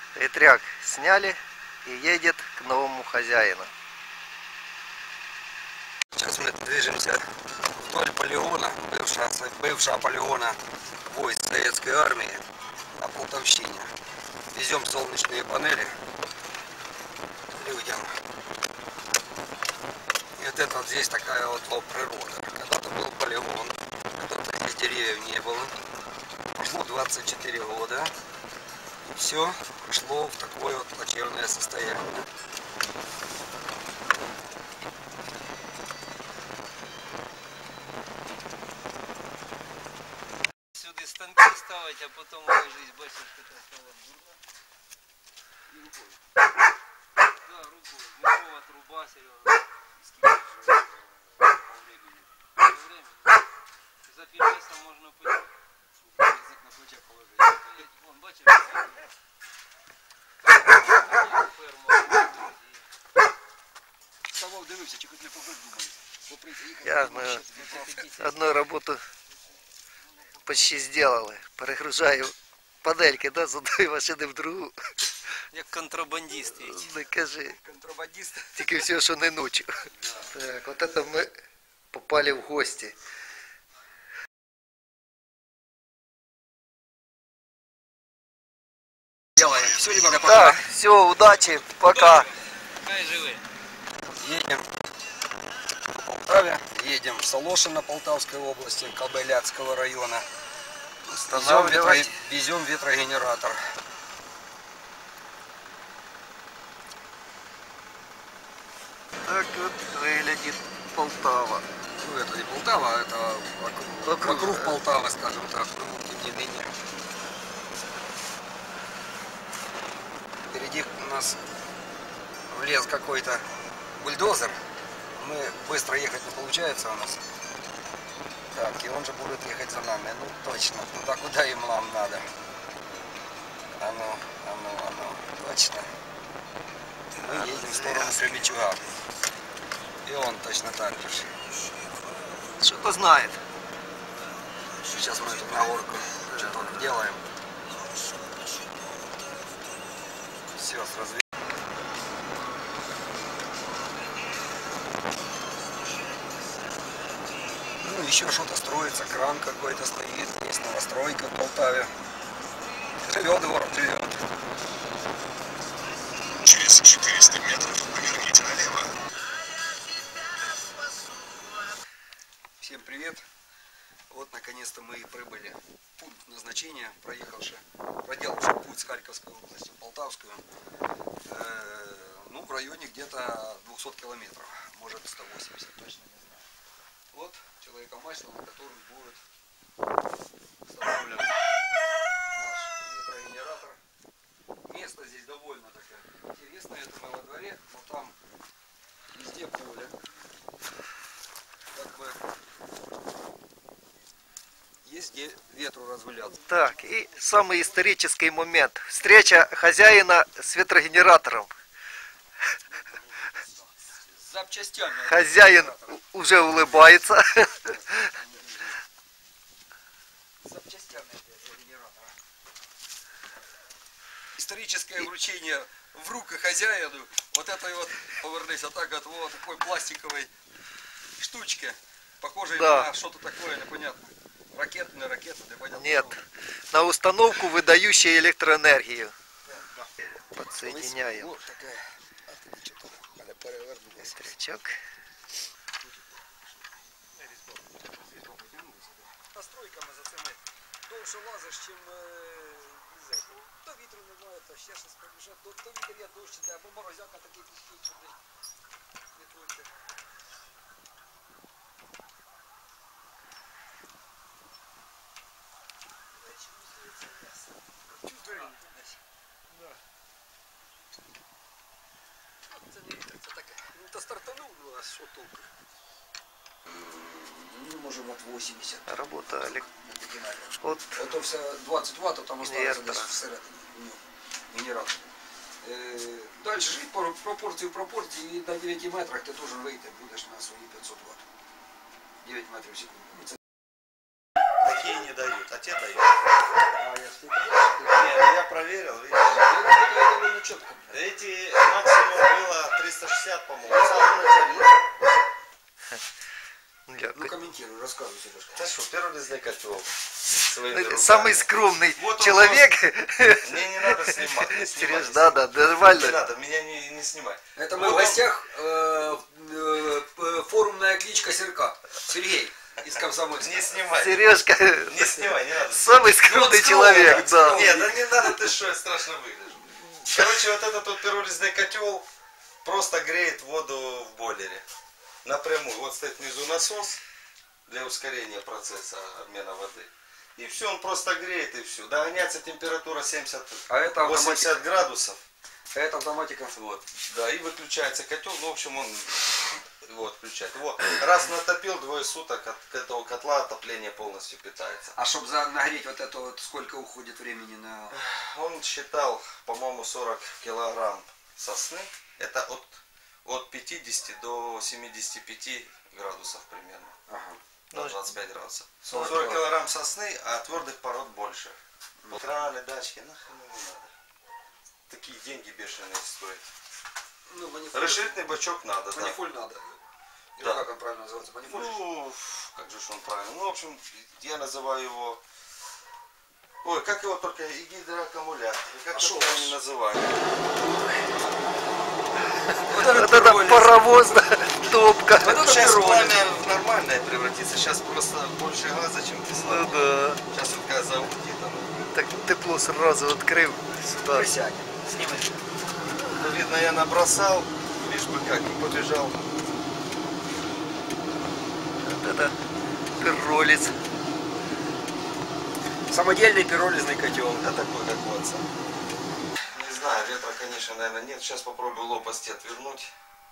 Ветряк сняли и едет к новому хозяину. Сейчас мы движемся вдоль полигона, бывшего полигона войск Советской Армии на Полтавщине. Везем солнечные панели людям. И вот это вот здесь такая вот природа. Когда-то был полигон, когда-то здесь деревьев не было. Прошло 24 года. И все пришло в такое вот плачевное состояние. Сюди станки ставить, а потім лежить, бачиш, така стала бурна. І рукою. Да, рукою. Метрова труба, Серега. Скільки вже по времени. По времени. За півчаса можна пити. Язик на плече положити. Вон, бачиш, Ставав, дивився, чи хоч не погиб, думаю. Мы одну работу почти сделали. Перегружаю панельки, да, з одної машини в другу. як контрабандист ведь. Не кажи. Контрабандист. Тільки все, що не ночью. Так, вот это мы попали в гости. Делаем. Все, ребята, пока. Так, все, удачи, пока. Хай живе. Едем в Полтаве, едем в Солошино Полтавской области, Кобыляцкого района. Устанавливать. Везем ветрогенератор. Так вот выглядит Полтава. Ну, это не Полтава, а это вокруг Полтавы, скажем так. Ну, тем не менее. Впереди у нас влез какой-то бульдозер. Мы быстро ехать не получается у нас. Так, и он же будет ехать за нами. Ну, точно. Туда, куда им нам надо. А ну. Точно. Мы едем в сторону Кременчуга. И он точно так же. Что-то знает. Сейчас мы тут на горку чуток делаем. Все, сразу. Ну, еще что-то строится, кран какой-то стоит, есть новостройка в Полтаве. Живет город, живет. Через 400 метров поверните налево. Всем привет. Вот наконец-то мы и прибыли. Пункт назначения, проделавший путь с Харьковской области в Полтавскую. Ну, в районе где-то 200 километров. Может 180, точно не знаю. Вот человека-мастер, на котором будет установлен наш ветрогенератор. Место здесь довольно такое интересное. Это мы во дворе, но там везде поле. Как бы есть где ветру разгуляться. Так, и самый исторический момент. Встреча хозяина с ветрогенератором. С запчастями. Хозяин уже улыбается. С запчастями генератора. Историческое вручение в руки хозяину вот этой вот, повернись, а так вот такой пластиковой штучки, похожей на что-то такое непонятное. Ракета, не ракета, непонятно. Нет, на установку, выдающую электроэнергию. Подсоединяем. Вот такая. Ветрячок. Настройками за цими довше лазиш, чим то вітру немає, то ще щось побіжать, то вітер є дощ іде, або морозяка такий піщить, що не трудьте. Чувствую десь. Це не вітер, це таке. Ну то стартанув, ну а що толку? Ну, може ватт 80. Работа от Ото все 20 Вт, там осталося десь інвертора. всередині у нього генератор. Далі жить пропорцію і на 9 метрах ти теж вийти будеш на свої 500 Вт. 9 метрів в секунду. Такие не дают, а те дают. А я ж не казав, що ти Я проверил, видишь. Довольно четко. Эти максимум было 360, по-моему. В самом начале. Ну комментируй, рассказывай, Сережка. Да что, пиролизный котел. Самый скромный Вот он человек. Мне не надо снимать. Не Сереж, снимай, да, Не нормально. надо, меня не снимай. Это мы в гостях форумная кличка Серка. Сергей из Комсомольска. Не снимай. Сережка, Не снимай, не надо. самый скромный человек, да. Нет, да не надо, ты что, я страшно выгляжу. Короче, вот этот вот пиролизный котел просто греет воду в бойлере. Напрямую. Вот стоит внизу насос для ускорения процесса обмена воды. И все, он просто греет и все. Догоняется температура 70, А это 80 градусов. Это автоматика. Вот. Да, и выключается котел. Ну, в общем, он вот включает. Вот. Раз натопил, 2 суток от этого котла отопление полностью питается. А чтобы нагреть вот это вот, сколько уходит времени на... Он считал, по-моему, 40 килограмм сосны. Это от 50 до 75 градусов примерно. Ага. До 25 градусов. 40 40 килограмм сосны, а твердых пород больше. Краны, дачки, нахрен не надо. Такие деньги бешеные стоят. Ну, манифоль. Расширительный бачок надо, да. Манифоль надо. Или Да. как он правильно называется? Манифоль? Ну, как же ж он правильно. Ну, в общем, я называю его... Ой, как его только и гидроаккумулятор. Как А его шо? правильно называют? Вот это паровоз, да, топка. Вот это Сейчас пиролиз. пламя в нормальное превратится. Сейчас просто больше газа, чем Ну кислорода. да. Сейчас вот газа уйдет. Так тепло сразу открыл. Сюда. Присядь. Снимай. Ну, видно, я набросал, лишь бы как, и побежал. Вот это пиролиз. Самодельный пиролизный котел. Да такой, как у отца. Не знаю, ветра, конечно, наверное, нет. Сейчас попробую лопасти отвернуть.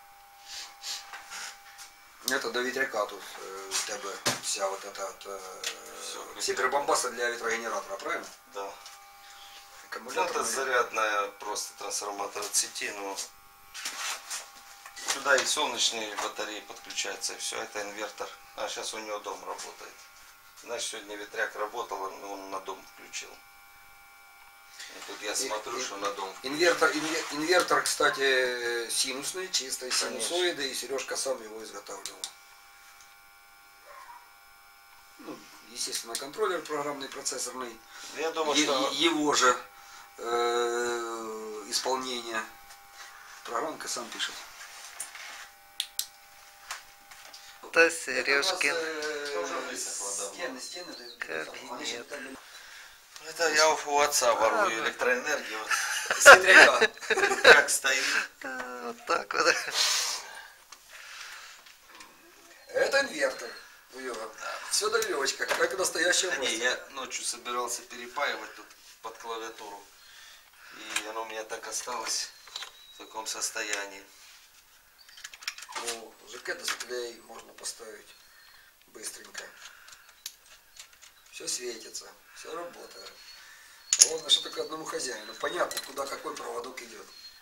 Это до ветряка тут у тебя вся вот эта вот, Всё, все прибамбасы для ветрогенератора, правильно? Да. Ну, Аккумулятор. это зарядная просто трансформатор от сети, но сюда и солнечные батареи подключаются, и все, это инвертор. А сейчас у него дом работает. Значит, сегодня ветряк работал, он на дом включил. И тут я смотрю, что на дом. Инвертор, кстати, синусный, чистой Конечно. синусоиды, и Сережка сам его изготавливал. Ну, естественно, контроллер программный, процессорный. Я думаю, что... Его же исполнение. Программка сам пишет. Это Сережкин Тоже высохло давно. Стены. кабинет. Это я у отца ворую электроэнергию. Вот. С ветряка. Как стоит. Вот так вот. Это инвертор. Все до веревочка, как и настоящая Да не, мощь. я ночью собирался перепаивать тут под клавиатуру. И оно у меня так осталось в таком состоянии. Ну, ЖК-дисплей можно поставить быстренько. Все светится, все работает. Главное, что только одному хозяину. Понятно, куда какой проводок идет.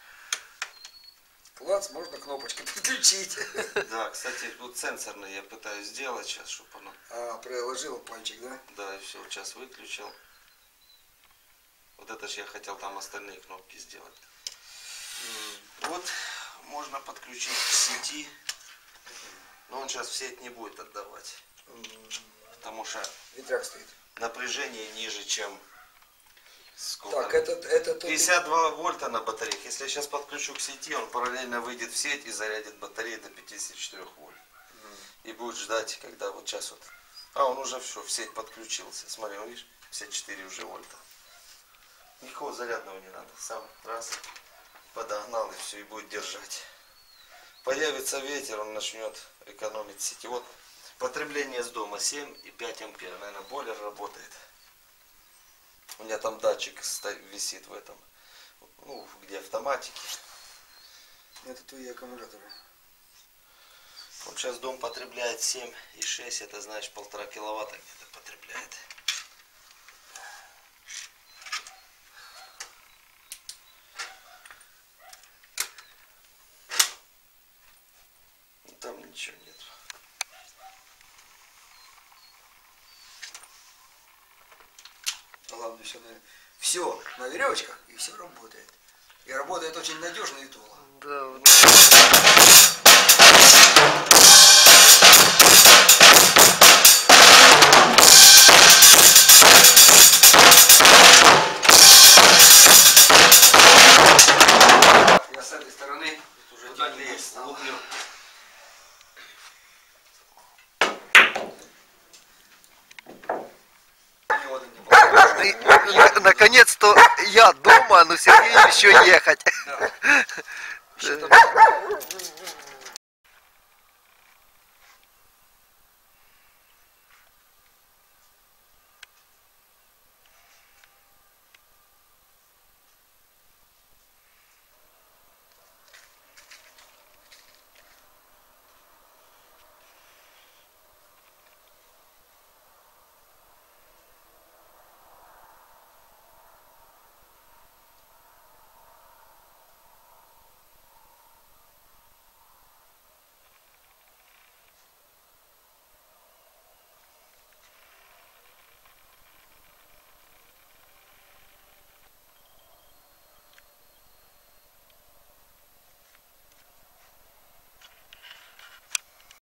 Класс, можно кнопочкой подключить. Да, кстати, тут сенсорный я пытаюсь сделать сейчас, чтобы оно... А, приложил пальчик, да? Да, и все, сейчас выключил. Вот это же я хотел там остальные кнопки сделать. Вот, можно подключить к сети. Но он сейчас в сеть не будет отдавать. Потому что Ветряк стоит. напряжение ниже, чем... Сколько? Так, это 52 вольта на батарейке. Если я сейчас подключу к сети, он параллельно выйдет в сеть и зарядит батарею до 54 вольт. И будет ждать, когда вот сейчас вот... А, он уже все, в сеть подключился. Смотри, ну, видишь, 54 уже вольта. Никакого зарядного не надо. Сам раз подогнал и все, и будет держать. Появится ветер, он начнет экономить сети. Вот потребление с дома 7,5 ампер. Наверное, бойлер работает. У меня там датчик висит в этом, ну, где автоматики. Это твои аккумуляторы. Вот сейчас дом потребляет 7,6, это значит 1,5 киловатта где-то потребляет. Там ничего нет. главное, все на веревочках, и все работает. И работает очень надежно и долго. Да. Я с этой стороны уже теплее стало. Наконец-то я дома, но Сергею еще ехать. Да. Что-то